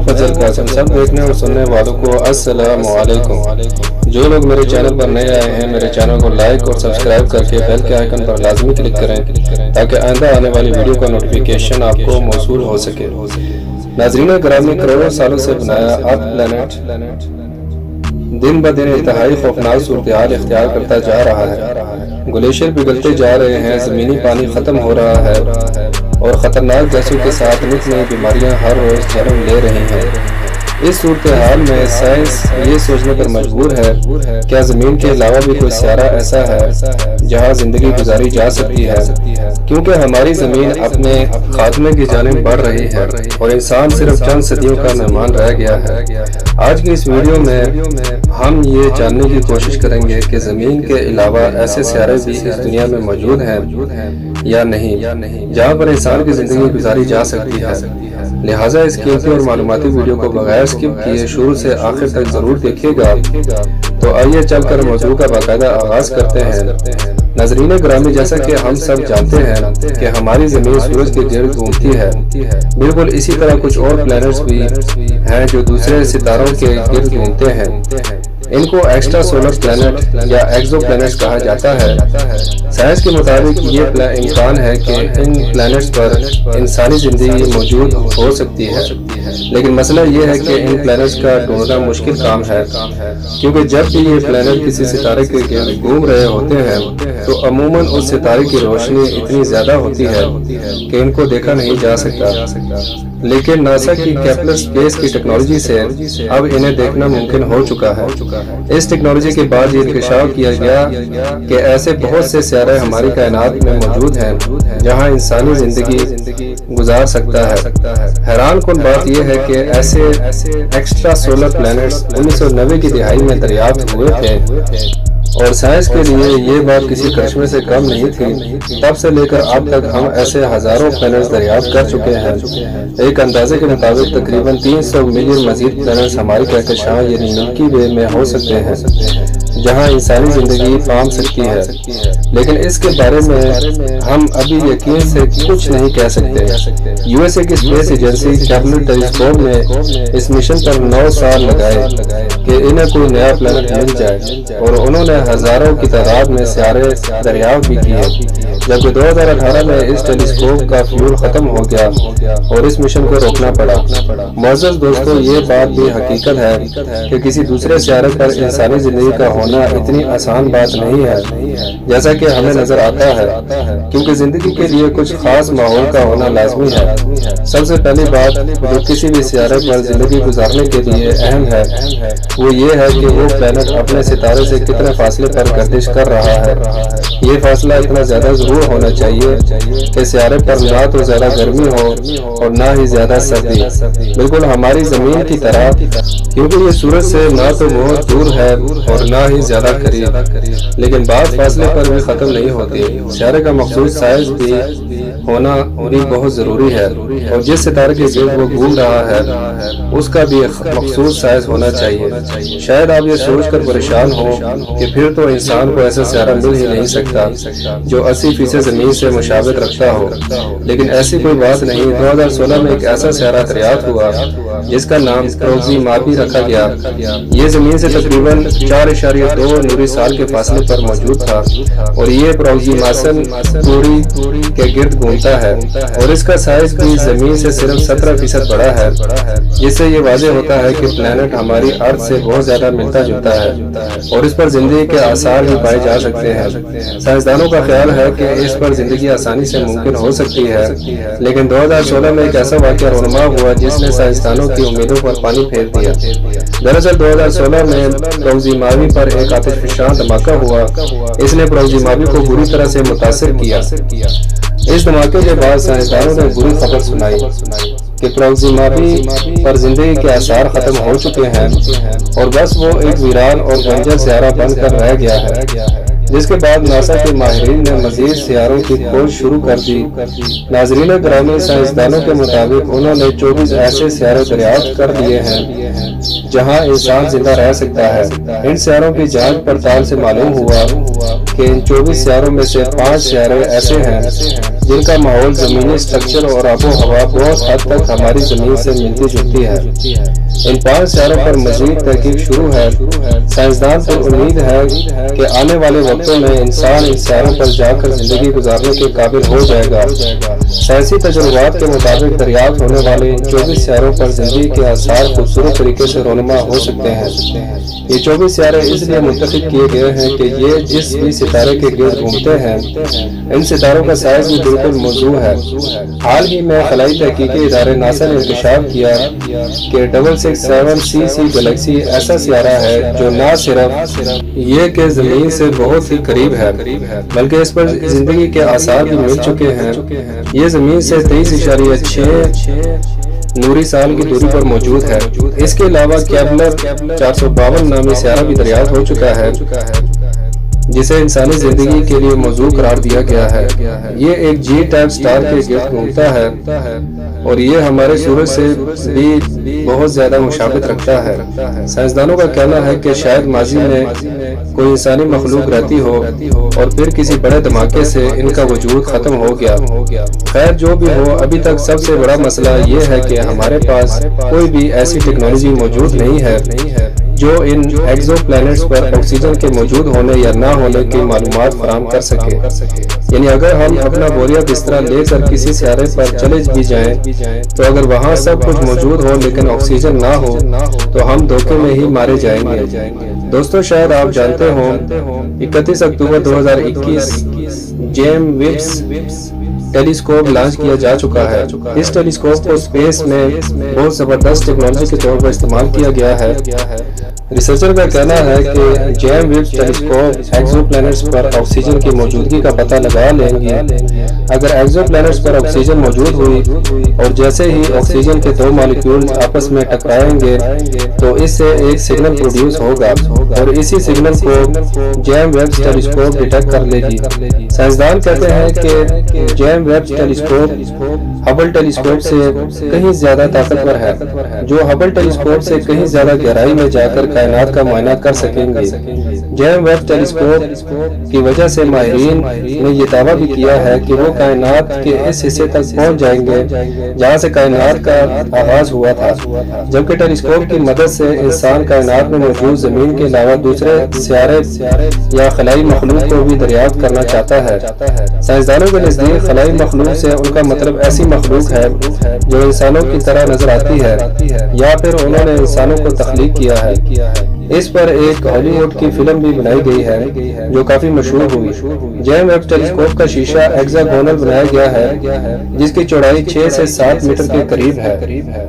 فضل قاسم سب دیکھنے اور سننے والوں کو السلام علیکم۔ جو لوگ میرے چینل پر نئے آئے ہیں میرے چینل کو لائک اور سبسکرائب کر کے بیل کے آئیکن پر لازمی کلک کریں تاکہ آئندہ آنے والی ویڈیو کا نوٹیفیکیشن آپ کو موصول ہو سکے۔ ناظرین گرامی، کروڑوں سالوں سے بنایا ارتھ پلینٹ دن بدن انتہائی خوفناک صورتحال اختیار کرتا جا رہا ہے۔ گلیشیئر پگھلتے جا رہے ہیں، زمینی پانی ختم ہو رہا ہے اور خطرناک گیسوں کے ساتھ نئی نئی بیماریاں ہر روز جنم لے رہی ہیں۔ اس صورتحال میں سائنس یہ سوچنے پر مجبور ہے کیا زمین کے علاوہ بھی کوئی سیارہ ایسا ہے جہاں زندگی گزاری جا سکتی ہے، کیونکہ ہماری زمین اپنے خاتمے کی جانب بڑھ رہی ہے اور انسان صرف چند صدیوں کا مہمان رہ گیا ہے۔ آج کی اس ویڈیو میں ہم یہ جاننے کی کوشش کریں گے کہ زمین کے علاوہ ایسے سیارے بھی اس دنیا میں موجود ہیں یا نہیں جہاں پر انسان کی زندگی گزاری جا سکتی ہے۔ لہٰذا اس قیمتی اور معلوماتی ویڈیو کو بغیر اسکپ کیے شروع سے آخر تک ضرور دیکھیے گا۔ تو آئیے چل کر موضوع کا باقاعدہ آغاز کرتے ہیں۔ ناظرین گرامی، جیسا کہ ہم سب جانتے ہیں کہ ہماری زمین سورج کے گرد گھومتی ہے، بالکل اسی طرح کچھ اور پلینٹس بھی ہیں جو دوسرے ستاروں کے گرد گھومتے ہیں۔ ان کو ایکسٹرا سولر پلینٹ یا ایکزو پلینٹس کہا جاتا ہے۔ سائنس کے مطابق یہ امکان ہے کہ ان پلینٹس پر انسانی زندگی موجود ہو سکتی ہے، لیکن مسئلہ یہ ہے کہ ان پلینٹس کا ڈھونڈنا مشکل کام ہے، کیونکہ جب بھی یہ پلینٹ کسی ستارے کے گرد گھوم رہے ہوتے ہیں تو عموماً اس ستارے کی روشنی اتنی زیادہ ہوتی ہے کہ ان کو دیکھا نہیں جا سکتا، لیکن ناسا کی کیپلر اسپیس کی ٹیکنالوجی سے اب انہیں دیکھنا ممکن ہو چکا ہے۔ اس ٹیکنالوجی کے بعد یہ انکشاف کیا گیا کہ ایسے بہت سے سیارے ہماری کائنات میں موجود ہیں جہاں انسانی زندگی گزار سکتا ہے۔ حیران کن بات یہ ہے کہ ایسے ایکسٹرا سولر پلینٹس 1990 کی دہائی میں دریافت ہوئے تھے اور سائنس کے لیے یہ بات کسی کرشمے سے کم نہیں تھی۔ تب سے لے کر اب تک ہم ایسے ہزاروں پلینٹس دریافت کر چکے ہیں۔ ایک اندازے کے مطابق تقریباً 300 ملین مزید پلینٹس ہماری کہکشاں یعنی ملکی وے میں ہو سکتے ہیں جہاں انسانی زندگی پام سکتی ہے، لیکن اس کے بارے میں ہم ابھی یقین سے کچھ نہیں کہہ سکتے۔ یو ایس اے کی اسپیس ایجنسی کیپلر ٹیلیسکوپ نے اس مشن پر 9 سال لگائے کہ انہیں کوئی نیا پلینٹ مل جائے اور انہوں نے ہزاروں کی تعداد میں سیارے دریافت بھی کیے، جبکہ 2018 میں اس ٹیلیسکوپ کا فیول ختم ہو گیا اور اس مشن کو روکنا پڑا۔ معزز دوستو، یہ بات بھی حقیقت ہے کہ کسی دوسرے سیارے پر انسانی زندگی کا ہونا اتنی آسان بات نہیں ہے جیسا کہ ہمیں نظر آتا ہے، کیونکہ زندگی کے لیے کچھ خاص ماحول کا ہونا لازمی ہے۔ سب سے پہلی بات جو کسی بھی سیارے پر زندگی گزارنے کے لیے اہم ہے وہ یہ ہے کہ وہ پلینٹ اپنے ستارے سے کتنے فاصلے پر گردش کر رہا ہے۔ یہ فاصلہ اتنا زیادہ ضرور ہونا چاہیے کہ سیارے پر نہ تو زیادہ گرمی ہو اور نہ ہی زیادہ سردی، بالکل ہماری زمین کی طرح، کیونکہ یہ سورج سے نہ تو بہت دور ہے اور نہ ہی زیادہ قریب، لیکن بعض فاصلے پر بھی ختم نہیں ہوتی۔ سیارے کا مخصوص سائز بھی ہونا بھی بہت ضروری ہے اور جس ستارے کے گرد وہ گھوم رہا ہے اس کا بھی مخصوص سائز ہونا چاہیے۔ شاید آپ یہ سوچ کر پریشان ہو کہ پھر تو انسان کو ایسا سیارہ مل ہی نہیں سکتا جو 80% زمین سے مشابہت رکھتا ہو، لیکن ایسی کوئی بات نہیں۔ 2016 میں ایک ایسا سیارہ دریافت ہوا جس کا نام پروگزیما بی رکھا گیا۔ یہ زمین سے تقریباً 4.2 نوری سال کے فاصلے پر موجود تھا اور یہ پروگزیماسن پوری کے گرد گھومتا ہے اور اس کا سائز بھی زمین سے صرف 17% بڑا ہے، جس سے یہ واضح ہوتا ہے کہ پلینٹ ہماری ارتھ سے بہت زیادہ ملتا جلتا ہے اور اس پر زندگی کے آثار بھی پائے جا سکتے ہیں۔ سائنسدانوں کا خیال ہے کہ اس پر زندگی آسانی سے ممکن ہو سکتی ہے، لیکن 2016 میں ایک ایسا واقعہ رونما ہوا جس نے سائنسدانوں کی امیدوں پر پانی پھیر دیا۔ دراصل 2016 میں پروگزیما بی پر ایک آتش فشاں دھماکہ ہوا۔ اس نے پروگزیما بی کو بری طرح سے متاثر کیا۔ اس دھماکے کے بعد سائنسدانوں نے بری خبر سنائی کہ پروگزیما بی پر زندگی کے آثار ختم ہو چکے ہیں اور بس وہ ایک ویران اور بنجر سیارہ بن کر رہ گیا ہے، جس کے بعد ناسا کے ماہرین نے مزید سیاروں کی کھوج شروع کر دی۔ ناظرین گرامی، سائنسدانوں کے مطابق انہوں نے 24 ایسے سیارے دریافت کر لیے ہیں جہاں انسان زندہ رہ سکتا ہے۔ ان سیاروں کی جانچ پڑتال سے معلوم ہوا کہ ان 24 سیاروں میں سے 5 سیارے ایسے ہیں جن کا ماحول زمینی سٹرکچر اور آب و ہوا بہت حد تک ہماری زمین سے ملتی جلتی ہے۔ ان 5 سیاروں پر مزید تحقیق شروع ہے۔ سائنسدان پر امید ہے کہ آنے والے وقتوں میں انسان ان سیاروں پر جا کر زندگی گزارنے کے قابل ہو جائے گا۔ سائنسی تجربات کے مطابق دریافت ہونے والے ان 24 سیاروں پر زندگی کے آثار خوبصورت طریقے سے رونما ہو سکتے ہیں۔ یہ 24 سیارے اس لیے منتخب کیے گئے ہیں کہ یہ جس بھی ستارے کے گرد گھومتے ہیں ان ستاروں کا سائز بھی بالکل موزوں ہے۔ حال ہی میں خلائی تحقیقی ادارے ناسا نے انکشاف کیا کہ 667cc گلیکسی ایسا سیارہ ہے جو نہ صرف یہ کہ زمین سے بہت ہی قریب ہے بلکہ اس پر زندگی کے آثار بھی مل چکے ہیں۔ یہ زمین سے 23.6 نوری سال کی دوری پر موجود ہے۔ اس کے علاوہ کیپلر 452 نامی سیارہ بھی دریافت ہو چکا ہے جسے انسانی زندگی کے لیے موزوں قرار دیا گیا ہے۔ یہ ایک جی ٹائپ سٹار کے گرد گھومتا ہے اور یہ ہمارے سورج سے بھی بہت زیادہ مشابہت رکھتا ہے۔ سائنسدانوں کا کہنا ہے کہ شاید ماضی میں کوئی انسانی مخلوق رہتی ہو اور پھر کسی بڑے دھماکے سے ان کا وجود ختم ہو گیا۔ خیر جو بھی ہو، ابھی تک سب سے بڑا مسئلہ یہ ہے کہ ہمارے پاس کوئی بھی ایسی ٹیکنالوجی موجود نہیں ہے جو ان ایکزو پلینٹس پر آکسیجن کے موجود ہونے یا نہ ہونے کی معلومات فراہم کر سکے۔ یعنی اگر ہم اپنا بوریا بستر لے کر کسی سیارے پر چلے بھی جائیں تو اگر وہاں سب کچھ موجود ہو لیکن آکسیجن نہ ہو تو ہم دھوکے میں ہی مارے جائیں گے۔ دوستو شاید آپ جانتے ہوں 31 October 2021 James Webb telescope launch کیا جا چکا ہے۔ اس ٹیلیسکوپ کو سپیس میں بہت زبردست ٹیکنالوجی کے طور پر استعمال کیا گیا ہے۔ ریسرچر کا کہنا ہے کہ James Webb telescope exo planets پر آکسیجن کی موجودگی کا پتہ لگا لیں گے۔ اگر ایکزو پلینٹس پر آکسیجن موجود ہوئی اور جیسے ہی آکسیجن کے 2 مالیکیول آپس میں ٹکرائیں گے تو اس سے ایک سگنل پروڈیوس ہوگا اور اسی سگنل کو جیم ویبس ٹیلیسکوپ ڈیٹیکٹ کر لے گی۔ سائنسدان کہتے ہیں کہ James Webb telescope Hubble telescope سے کہیں زیادہ طاقتور ہے، جو ہبل ٹیلیسکوپ سے کہیں زیادہ گہرائی میں جا کر کائنات کا معائنہ کر سکیں گے۔ جیم ویبس ٹیلیسکوپ کی وجہ سے ماہرین نے یہ دعویٰ بھی کیا ہے کہ وہ کائنات کے اس حصے تک پہنچ جائیں گے جہاں سے کائنات کا آغاز ہوا تھا، جبکہ ٹیلیسکوپ کی مدد سے انسان کائنات میں موجود زمین کے علاوہ دوسرے سیارے یا خلائی مخلوق کو بھی دریافت کرنا چاہتا ہے۔ سائنسدانوں کے نزدیک خلائی مخلوق سے ان کا مطلب ایسی مخلوق ہے جو انسانوں کی طرح نظر آتی ہے یا پھر انہوں نے انسانوں کو تخلیق کیا ہے۔ اس پر ایک ہالی ووڈ کی فلم بھی بنائی گئی ہے جو کافی مشہور ہوئی۔ جیم ویبس ٹیلیسکوپ کا شیشہ ایگزاگونل بنایا گیا ہے جس کی چوڑائی 6 سے 7 میٹر کے قریب ہے۔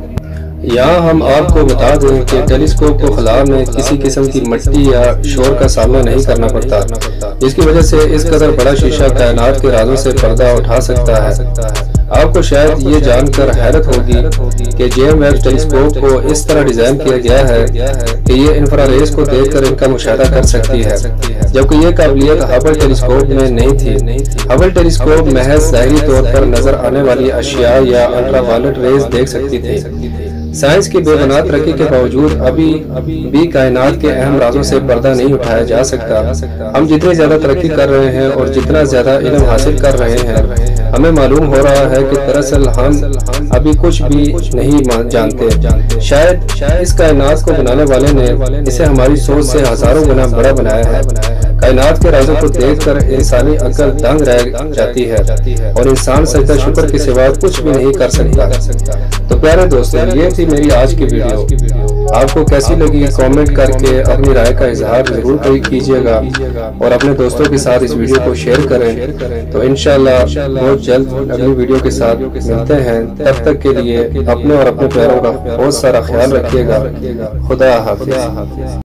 یہاں ہم آپ کو بتا دیں کہ ٹیلیسکوپ کو خلا میں کسی قسم کی مٹی یا شور کا سامنا نہیں کرنا پڑتا، جس کی وجہ سے اس قدر بڑا شیشہ کائنات کے رازوں سے پردہ اٹھا سکتا ہے۔ آپ کو شاید یہ جان کر حیرت ہوگی کہ جیم ویبس ٹیلیسکوپ کو اس طرح ڈیزائن کیا گیا ہے کہ یہ انفراریز کو دیکھ کر ان کا مشاہدہ کر سکتی ہے، جبکہ یہ قابلیت ہبل ٹیلیسکوپ میں نہیں تھی۔ ہبل ٹیلیسکوپ محض ظاہری طور پر نظر آنے والی اشیاء یا الٹرا وائلٹ ریز دیکھ سکتی تھی۔ سائنس کی بے بنیاد ترقی کے باوجود ابھی بھی کائنات کے اہم رازوں سے پردہ نہیں اٹھایا جا سکتا۔ ہم جتنی زیادہ ترقی کر رہے ہیں اور جتنا زیادہ علم حاصل کر رہے ہیں، ہمیں معلوم ہو رہا ہے کہ دراصل ہم ابھی کچھ بھی نہیں جانتے۔ شاید اس کائنات کو بنانے والے نے اسے ہماری سوچ سے ہزاروں گنا بڑا بنایا ہے۔ کائنات کے رازوں کو دیکھ کر انسانی عقل دنگ رہ جاتی ہے اور انسان سجدہ شکر کے سوا کچھ بھی نہیں کر سکتا۔ تو پیارے دوستو، یہ تھی میری آج کی ویڈیو۔ آپ کو کیسی لگی کامنٹ کر کے اپنی رائے کا اظہار ضرور کیجیے گا اور اپنے دوستوں کے ساتھ اس ویڈیو کو شیئر کریں۔ تو انشاءاللہ بہت جلد اگلی ویڈیو کے ساتھ ملتے ہیں۔ تب تک کے لیے اپنے اور اپنے پیاروں کا بہت سارا خیال رکھیے گا۔ خدا حافظ۔